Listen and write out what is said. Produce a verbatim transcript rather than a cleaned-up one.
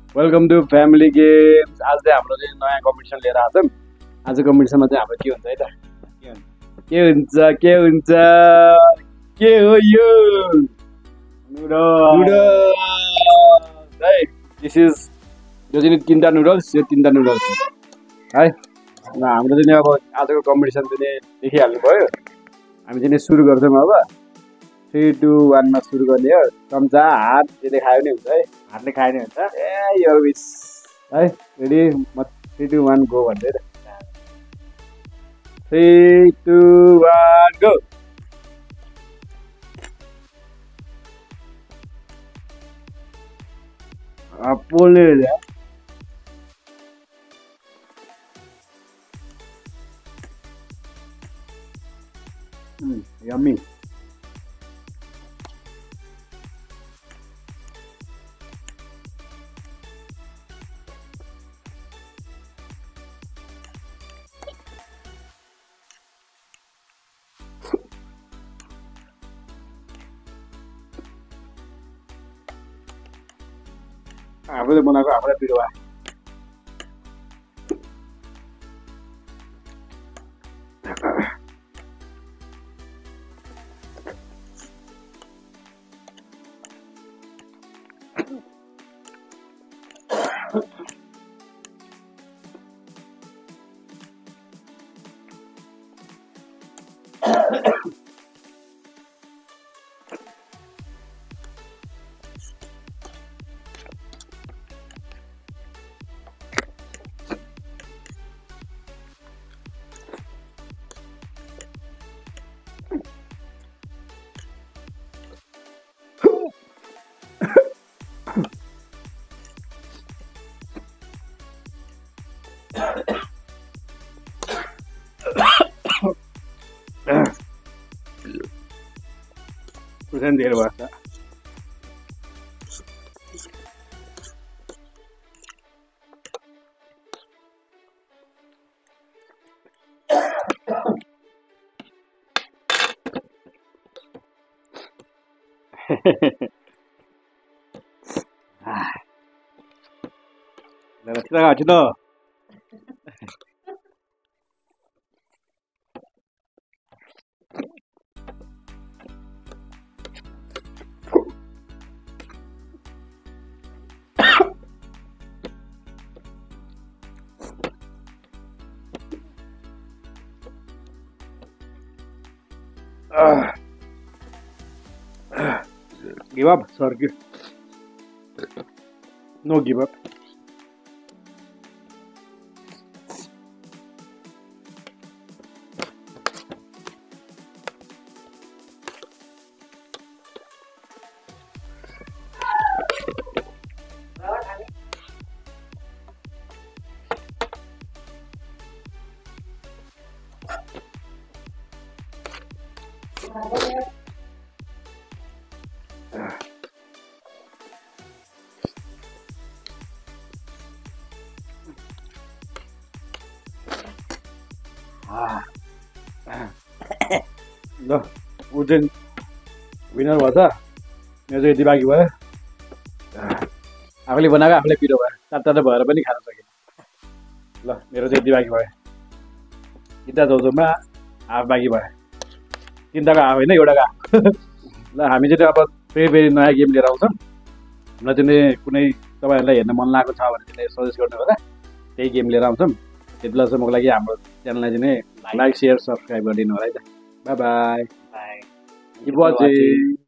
Welcome to family games. आज चाहिँ हाम्रो चाहिँ नयाँ कम्पिटिसन लिएर आछौँ। आज कम्पिटिसनमा चाहिँ हाम्रो के हुन्छ है त? के हुन्छ के हुन्छ के हो यो? नुडल्स है। दिस इज यो चाहिँ तिनवटा नुडल्स, यो तिनवटा नुडल्स है। हाम्रो चाहिँ अब आजको कम्पिटिसन चाहिँ देखिहाल्नु भयो। हामी चाहिँ सुरु गर्छौँ अब। थ्री टू वानमा सुरु गर्ने हो। चम्चा हात त्यसले खायो भने हुन्छ है। हातले खायो भने हुन्छ। ए यो विस है। रेडी? म थ्री टू वान गो भन्दै थ्री टू वान गो। पोल्ने रहेछ। यम्मी। आफूले बनाएको आफूलाई पिरो भयो। Kusen धेरै भयो। Lah kita enggak cino. Uh, uh, give up, sir. Give. No give up. ल ऊ चाहिँ विनर भयो त। मेरो चाहिँ यति बाँकी भयो। आफूले बनाएको आफूले पिरो भयो। चारवटा त भएर पनि खान सकेँ। ल मेरो चाहिँ यति बाँकी भयो। तिनवटा चौचौमा हाफ बाँकी भयो। तिनवटाको हाफ होइन, एउटाको हाफ। ल हामी चाहिँ अब फेरि फेरि नयाँ गेम लिएर आउँछौँ। हामीलाई चाहिँ कुनै तपाईँहरूलाई हेर्न मन लागेको छ भने चाहिँ सजेस्ट गर्नु होला। त्यही गेम लिएर आउँछौँ। त्यति बेलासम्मको लागि हाम्रो च्यानललाई चाहिँ लाइक, सेयर, सब्सक्राइब गरिदिनु होला है त। Bye bye. Bye. Keep watching.